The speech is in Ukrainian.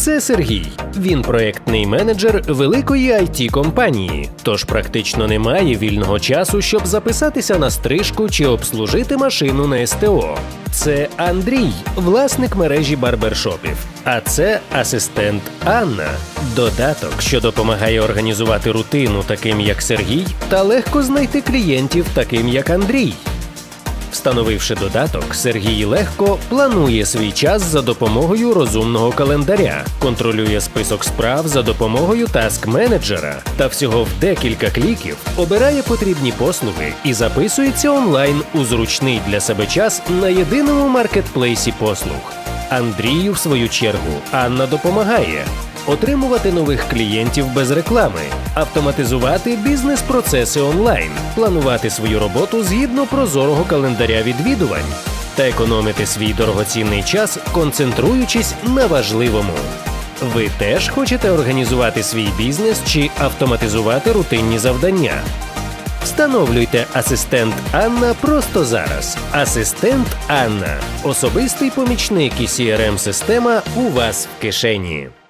Це Сергій. Він проєктний менеджер великої IT-компанії, тож практично немає вільного часу, щоб записатися на стрижку чи обслужити машину на СТО. Це Андрій, власник мережі барбершопів. А це асистент Анна. Додаток, що допомагає організувати рутину таким, як Сергій, та легко знайти клієнтів таким, як Андрій. Встановивши додаток, Сергій легко планує свій час за допомогою розумного календаря, контролює список справ за допомогою таск-менеджера та всього в декілька кліків обирає потрібні послуги і записується онлайн у зручний для себе час на єдиному маркетплейсі послуг. Андрію, в свою чергу, Анна допомагає отримувати нових клієнтів без реклами, автоматизувати бізнес-процеси онлайн, планувати свою роботу згідно прозорого календаря відвідувань та економити свій дорогоцінний час, концентруючись на важливому. Ви теж хочете організувати свій бізнес чи автоматизувати рутинні завдання? Встановлюйте асистент Анна просто зараз. Асистент Анна – особистий помічник і CRM-система у вас в кишені.